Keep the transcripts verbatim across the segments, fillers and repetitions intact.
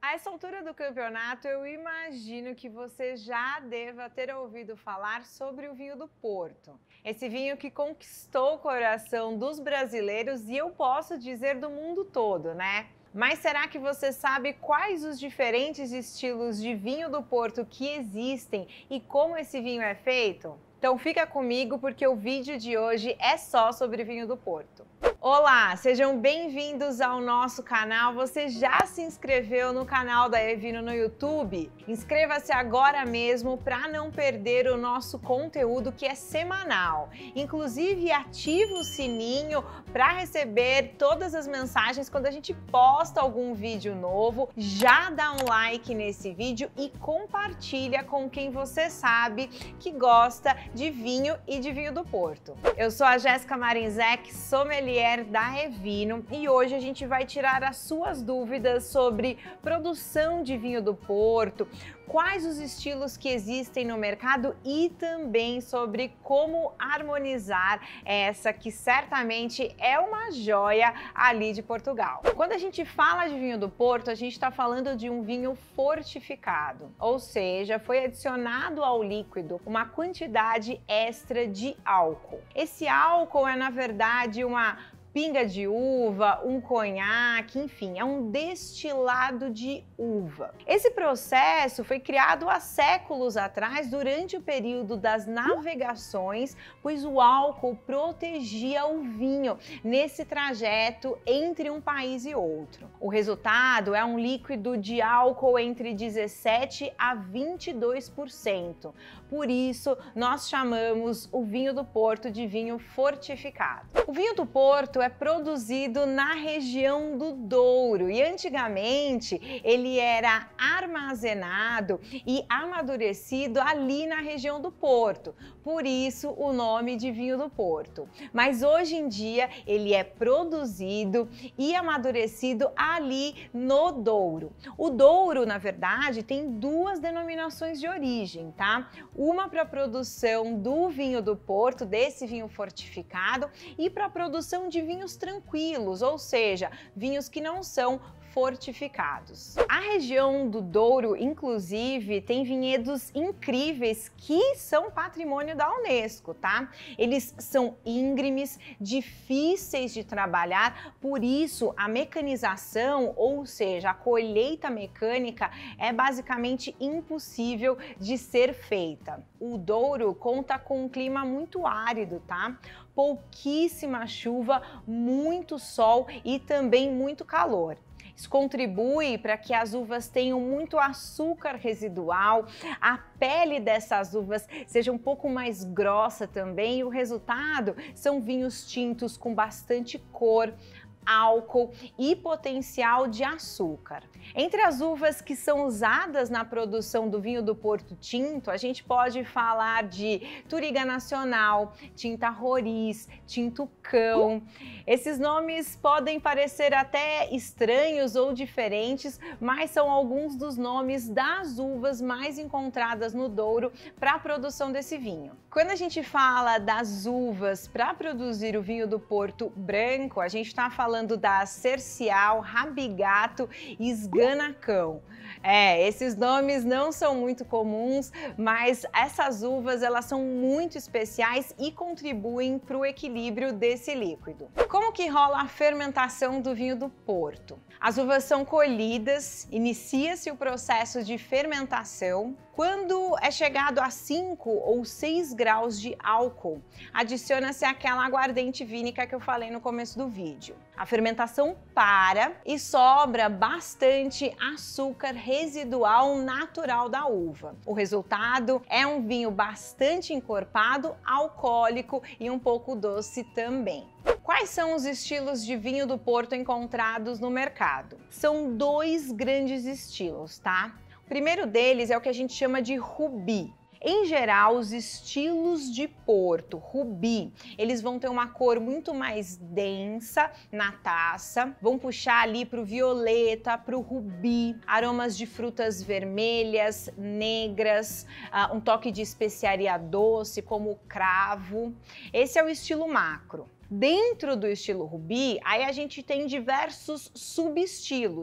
A essa altura do campeonato, eu imagino que você já deva ter ouvido falar sobre o vinho do Porto. Esse vinho que conquistou o coração dos brasileiros e eu posso dizer do mundo todo, né? Mas será que você sabe quais os diferentes estilos de vinho do Porto que existem e como esse vinho é feito? Então fica comigo porque o vídeo de hoje é só sobre vinho do Porto. Olá, sejam bem-vindos ao nosso canal. Você já se inscreveu no canal da Evino no YouTube? Inscreva-se agora mesmo para não perder o nosso conteúdo que é semanal. Inclusive, ative o sininho para receber todas as mensagens quando a gente posta algum vídeo novo. Já dá um like nesse vídeo e compartilha com quem você sabe que gosta de vinho e de vinho do Porto. Eu sou a Jéssica Marinzec, sommelier da Evino, e hoje a gente vai tirar as suas dúvidas sobre produção de vinho do Porto, quais os estilos que existem no mercado e também sobre como harmonizar essa que certamente é uma joia ali de Portugal. Quando a gente fala de vinho do Porto, a gente está falando de um vinho fortificado, ou seja, foi adicionado ao líquido uma quantidade extra de álcool. Esse álcool é, na verdade, uma pinga de uva, um conhaque, enfim, é um destilado de uva. Esse processo foi criado há séculos atrás, durante o período das navegações, pois o álcool protegia o vinho nesse trajeto entre um país e outro. O resultado é um líquido de álcool entre dezessete a vinte e dois por cento. Por isso, nós chamamos o vinho do Porto de vinho fortificado. O vinho do Porto é produzido na região do Douro e antigamente ele era armazenado e amadurecido ali na região do Porto, por isso o nome de vinho do Porto. Mas hoje em dia ele é produzido e amadurecido ali no Douro. O Douro, na verdade, tem duas denominações de origem, tá? Uma para a produção do vinho do Porto, desse vinho fortificado, e para a produção de vinhos tranquilos, ou seja, vinhos que não são fortificados. A região do Douro, inclusive, tem vinhedos incríveis que são patrimônio da Unesco, tá? Eles são íngremes, difíceis de trabalhar, por isso a mecanização, ou seja, a colheita mecânica, é basicamente impossível de ser feita. O Douro conta com um clima muito árido, tá? Pouquíssima chuva, muito sol e também muito calor. Isso contribui para que as uvas tenham muito açúcar residual, a pele dessas uvas seja um pouco mais grossa também e o resultado são vinhos tintos com bastante cor, álcool e potencial de açúcar. Entre as uvas que são usadas na produção do vinho do Porto Tinto, a gente pode falar de Touriga Nacional, Tinta Roriz, Tinto Cão. Esses nomes podem parecer até estranhos ou diferentes, mas são alguns dos nomes das uvas mais encontradas no Douro para a produção desse vinho. Quando a gente fala das uvas para produzir o vinho do Porto branco, a gente está falando falando da Cercial, Rabigato e Esganacão. É, esses nomes não são muito comuns, mas essas uvas elas são muito especiais e contribuem para o equilíbrio desse líquido. Como que rola a fermentação do vinho do Porto? As uvas são colhidas, inicia-se o processo de fermentação. Quando é chegado a cinco ou seis graus de álcool, adiciona-se aquela aguardente vínica que eu falei no começo do vídeo. A fermentação para e sobra bastante açúcar residual natural da uva. O resultado é um vinho bastante encorpado, alcoólico e um pouco doce também. Quais são os estilos de vinho do Porto encontrados no mercado? São dois grandes estilos, tá? O primeiro deles é o que a gente chama de Rubi. Em geral, os estilos de Porto, Rubi, eles vão ter uma cor muito mais densa na taça, vão puxar ali para o violeta, para o rubi, aromas de frutas vermelhas, negras, uh, um toque de especiaria doce, como o cravo. Esse é o estilo macro. Dentro do estilo Rubi, aí a gente tem diversos subestilos,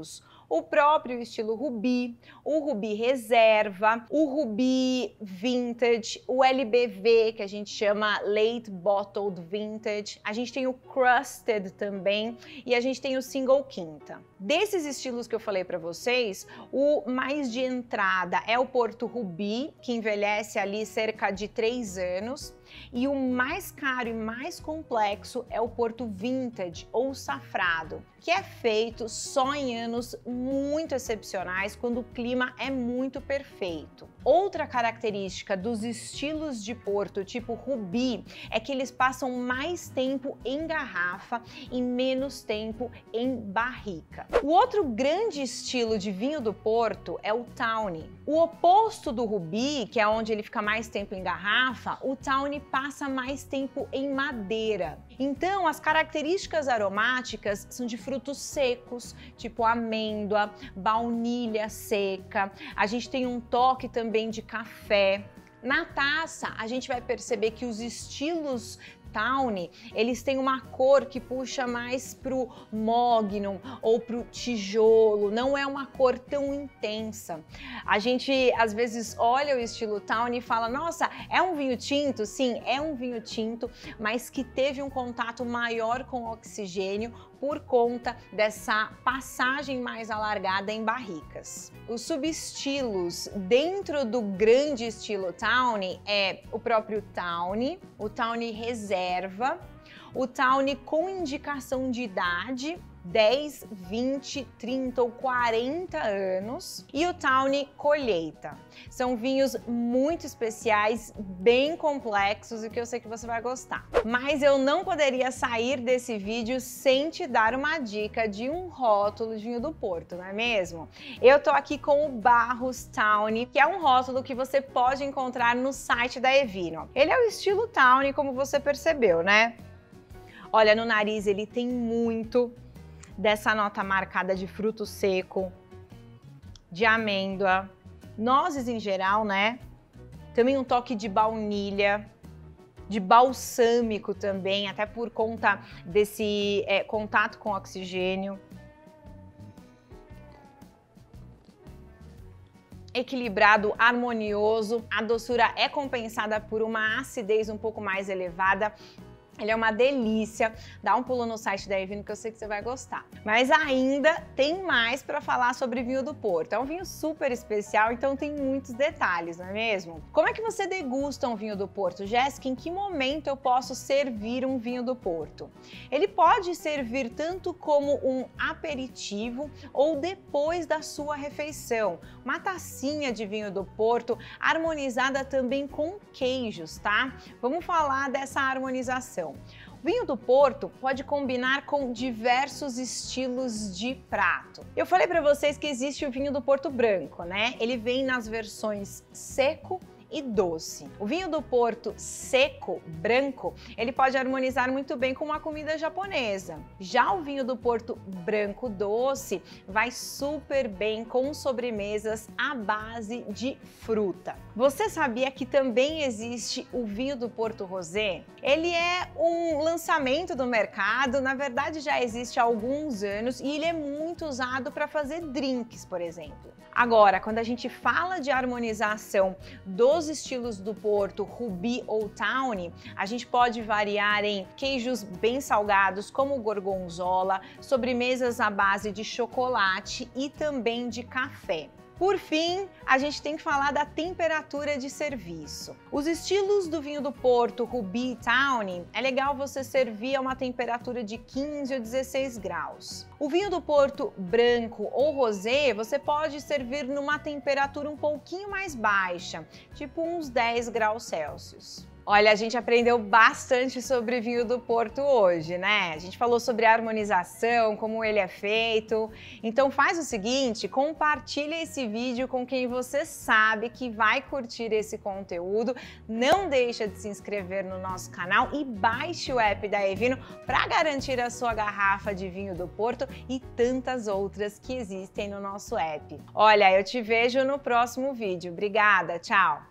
o próprio estilo Ruby, o Ruby Reserva, o Ruby Vintage, o L B V, que a gente chama Late Bottled Vintage, a gente tem o Crusted também e a gente tem o Single Quinta. Desses estilos que eu falei para vocês, o mais de entrada é o Porto Ruby, que envelhece ali cerca de três anos. E o mais caro e mais complexo é o Porto Vintage ou Safrado, que é feito só em anos muito excepcionais, quando o clima é muito perfeito. Outra característica dos estilos de Porto tipo Ruby é que eles passam mais tempo em garrafa e menos tempo em barrica. O outro grande estilo de vinho do Porto é o Tawny. O oposto do Ruby, que é onde ele fica mais tempo em garrafa, o Tawny passa mais tempo em madeira. Então, as características aromáticas são de frutos secos, tipo amêndoa, baunilha seca. A gente tem um toque também de café. Na taça, a gente vai perceber que os estilos Tawny, eles têm uma cor que puxa mais pro mogno ou pro tijolo, não é uma cor tão intensa. A gente às vezes olha o estilo Tawny e fala, nossa, é um vinho tinto? Sim, é um vinho tinto, mas que teve um contato maior com o oxigênio por conta dessa passagem mais alargada em barricas. Os subestilos dentro do grande estilo Tawny é o próprio Tawny, o Tawny Reserva, o Tawny com indicação de idade, dez, vinte, trinta ou quarenta anos, e o Tawny Colheita. São vinhos muito especiais, bem complexos e que eu sei que você vai gostar. Mas eu não poderia sair desse vídeo sem te dar uma dica de um rótulo de vinho do Porto, não é mesmo? Eu tô aqui com o Barros Tawny, que é um rótulo que você pode encontrar no site da Evino. Ele é o estilo Tawny, como você percebeu, né? Olha, no nariz ele tem muito dessa nota marcada de fruto seco, de amêndoa, nozes em geral, né? Também um toque de baunilha, de balsâmico também, até por conta desse é, contato com oxigênio. Equilibrado, harmonioso, a doçura é compensada por uma acidez um pouco mais elevada. Ele é uma delícia, dá um pulo no site da Evino que eu sei que você vai gostar. Mas ainda tem mais para falar sobre vinho do Porto. É um vinho super especial, então tem muitos detalhes, não é mesmo? Como é que você degusta um vinho do Porto? Jéssica, em que momento eu posso servir um vinho do Porto? Ele pode servir tanto como um aperitivo ou depois da sua refeição. Uma tacinha de vinho do Porto harmonizada também com queijos, tá? Vamos falar dessa harmonização. O vinho do Porto pode combinar com diversos estilos de prato. Eu falei para vocês que existe o vinho do Porto branco, né? Ele vem nas versões seco e doce. O vinho do Porto seco, branco, ele pode harmonizar muito bem com uma comida japonesa. Já o vinho do Porto branco doce vai super bem com sobremesas à base de fruta. Você sabia que também existe o vinho do Porto Rosé? Ele é um lançamento do mercado, na verdade já existe há alguns anos e ele é muito usado para fazer drinks, por exemplo. Agora, quando a gente fala de harmonização dos estilos do Porto, Ruby ou Tawny, a gente pode variar em queijos bem salgados, como o gorgonzola, sobremesas à base de chocolate e também de café. Por fim, a gente tem que falar da temperatura de serviço. Os estilos do vinho do Porto, Ruby e Tawny, é legal você servir a uma temperatura de quinze ou dezesseis graus. O vinho do Porto branco ou rosé, você pode servir numa temperatura um pouquinho mais baixa, tipo uns dez graus Celsius. Olha, a gente aprendeu bastante sobre vinho do Porto hoje, né? A gente falou sobre a harmonização, como ele é feito. Então faz o seguinte, compartilha esse vídeo com quem você sabe que vai curtir esse conteúdo. Não deixa de se inscrever no nosso canal e baixe o app da Evino para garantir a sua garrafa de vinho do Porto e tantas outras que existem no nosso app. Olha, eu te vejo no próximo vídeo. Obrigada, tchau!